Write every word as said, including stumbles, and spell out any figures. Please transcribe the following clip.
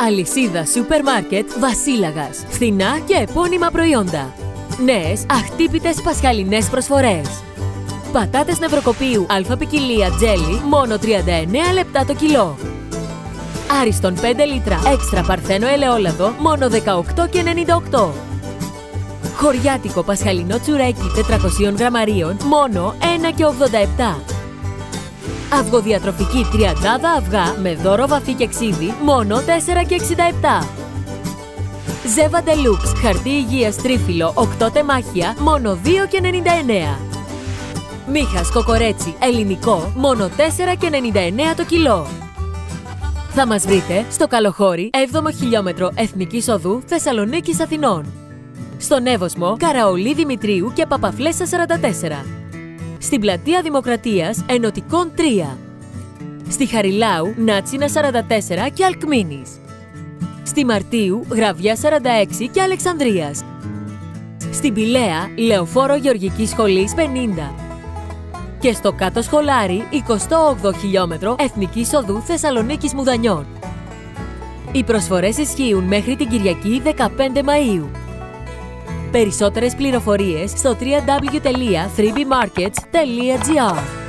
Αλυσίδα σούπερ μάρκετ Βασίλαγας. Φθηνά και επώνυμα προϊόντα. Νέες αχτύπητες πασχαλινές προσφορές. Πατάτες νευροκοπείου αλφα ποικιλία τζέλι, μόνο τριάντα εννέα λεπτά το κιλό. Άριστον πέντε λίτρα έξτρα παρθένο ελαιόλαδο, μόνο δεκαοκτώ και ενενήντα οκτώ. Χωριάτικο πασχαλινό τσουρέκι τετρακόσια γραμμαρίων, μόνο ένα και ογδόντα επτά. Αυγοδιατροφική τριαντάδα αυγά με δώρο βαφή και ξύδι, μόνο τέσσερα και εξήντα επτά. Ζέβα Deluxe χαρτί υγείας τρίφυλλο οκτώ τεμάχια, μόνο δύο και ενενήντα εννέα. Μίχας κοκορέτσι ελληνικό, μόνο τέσσερα και ενενήντα εννέα το κιλό. Θα μας βρείτε στο Καλοχώρι, έβδομο χιλιόμετρο Εθνικής Οδού Θεσσαλονίκης Αθηνών. Στον Εύωσμο, Καραολί Δημητρίου και Παπαφλέσσα σαράντα τέσσερα. Στην Πλατεία Δημοκρατίας, Ενωτικών τρία. Στη Χαριλάου, Νάτσινα σαράντα τέσσερα και Αλκμίνης. Στη Μαρτίου, Γραβιά σαράντα έξι και Αλεξανδρίας. Στην Πηλαία, Λεωφόρο Γεωργικής Σχολής πενήντα. Και στο Κάτω Σχολάρι, εικοστό όγδοο χιλιόμετρο Εθνικής Οδού Θεσσαλονίκης Μουδανιών. Οι προσφορές ισχύουν μέχρι την Κυριακή δεκαπέντε Μαΐου. Περισσότερες πληροφορίες στο double-u double-u double-u τελεία three b markets τελεία g r.